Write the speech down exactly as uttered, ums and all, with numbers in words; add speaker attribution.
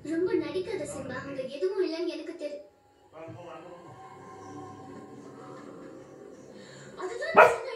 Speaker 1: ரொம்ப நடிக்காத சிம்பா, அங்க எதுவும் இல்லைன்னு எனக்கு தெரியும். அதுதான்